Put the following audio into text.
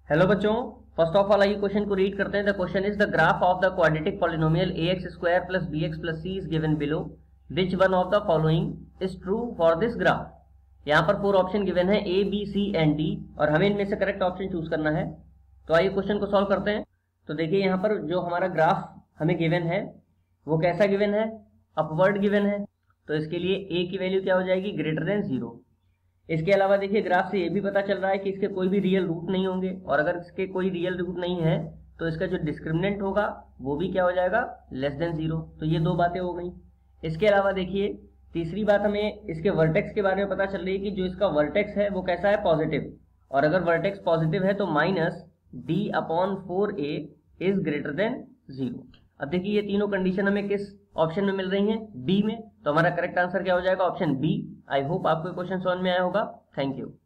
Hello बच्चों, first of all आइए question को रीड करते हैं। The question is the graph of the quadratic polynomial ax square plus bx plus c is given below, which one of the following is true for this graph. यहाँ पर 4 option given है a b c and d और हमें इनमें से correct option choose करना है। तो आइए क्वेश्चन को सॉल्व करते हैं। तो देखिए यहाँ पर जो हमारा ग्राफ हमें गिवन है वो कैसा गिवन है, अपवर्ड गिवन है। तो इसके लिए a की वैल्यू क्या हो जाएगी, ग्रेटर देन 0। इसके अलावा देखिए ग्राफ से ये भी पता चल रहा है कि इसके कोई भी रियल रूट नहीं होंगे, और अगर इसके कोई रियल रूट नहीं है तो इसका जो डिस्क्रिमिनेंट होगा वो भी क्या हो जाएगा, लेस देन 0। तो ये 2 बातें हो गई। इसके अलावा देखिए तीसरी बात हमें इसके वर्टेक्स के बारे में पता चल रही है कि जो इसका वर्टेक्स है वो कैसा है, पॉजिटिव। और अगर वर्टेक्स पॉजिटिव है तो minus d/4a is greater than 0। अब देखिए ये तीनों कंडीशन हमें किस ऑप्शन में मिल रही हैं, बी में। तो हमारा करेक्ट आंसर क्या हो जाएगा, ऑप्शन बी। आई होप आपको क्वेश्चन समझ में आया होगा। Thank you.